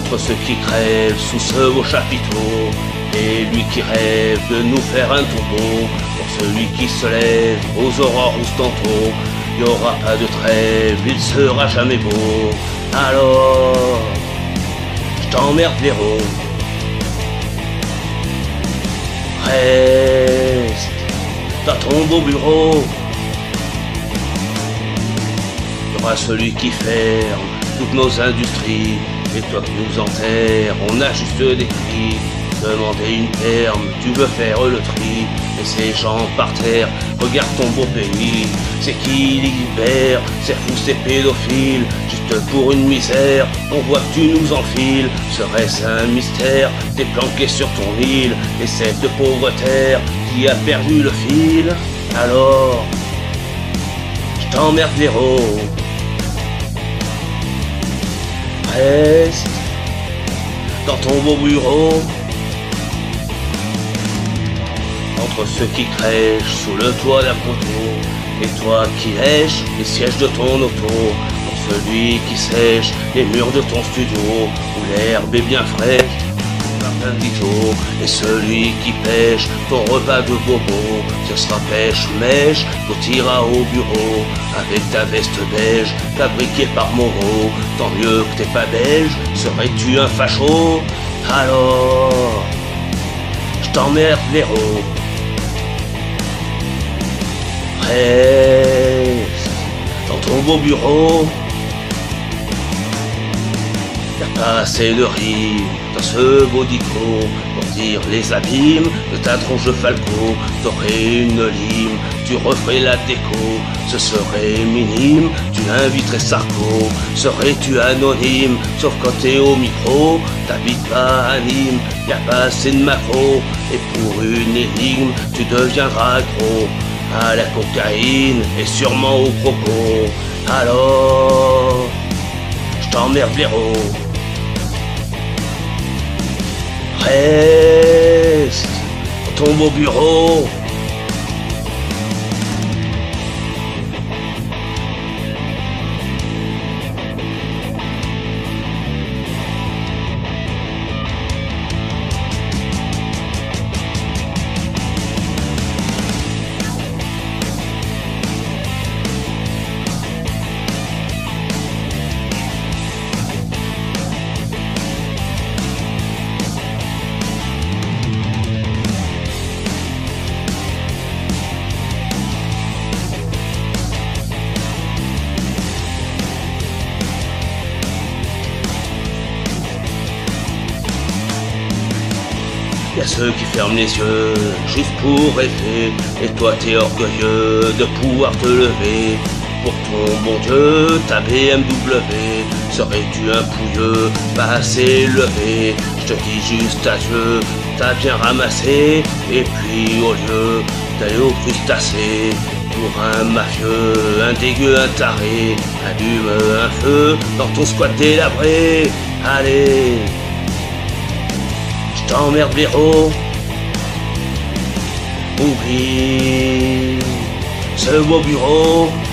entre ceux qui crèvent sous ce beau chapiteau et lui qui rêve de nous faire un tombeau. Pour celui qui se lève aux aurores tantôt, il n'y aura pas de trêve, il sera jamais beau. Alors, je t'emmerde blaireau, reste dans ton beau bureau. Il y aura celui qui ferme toutes nos industries, et toi qui nous enterres, on a juste des cris. Demander une perme, tu veux faire le tri, et ces gens par terre, regarde ton beau pays. C'est qui libère, c'est fou, c'est pédophile, juste pour une misère, on voit que tu nous enfiles. Serait-ce un mystère, t'es planqué sur ton île, et cette pauvre terre qui a perdu le fil? Alors, je t'emmerde l'héros, reste dans ton beau bureau. Entre ceux qui crèchent sous le toit d'un poteau, et toi qui lèches les sièges de ton auto. Pour celui qui sèche les murs de ton studio, où l'herbe est bien fraîche par un guiteau. Et celui qui pêche ton repas de bobo, ce sera pêche-mèche quand t'iras au bureau. Avec ta veste beige, fabriquée par Moreau. Tant mieux que t'es pas belge, serais-tu un facho? Alors, je t'emmerde l'héros, reste dans ton beau bureau. Y'a pas assez de rimes dans ce beau dico pour dire les abîmes de ta tronche de falco. T'aurais une lime, tu referais la déco, ce serait minime, tu inviterais Sarko. Serais-tu anonyme, sauf quand t'es au micro? T'habites pas à Nîmes, y'a pas assez de macro, et pour une énigme, tu deviendras gros. À la cocaïne et sûrement au croco. Alors, je t'emmerde blaireau, reste dans ton beau bureau. Y'a ceux qui ferment les yeux juste pour rêver, et toi t'es orgueilleux de pouvoir te lever. Pour ton bon Dieu, ta BMW, serais-tu un pouilleux, pas assez élevé? Je te dis juste adieu, t'as bien ramassé, et puis au lieu d'aller au crustacé, pour un mafieux, un dégueu, un taré, allume un feu dans ton squat délabré. Allez, je t'emmerde blaireau, oublie ce beau bureau.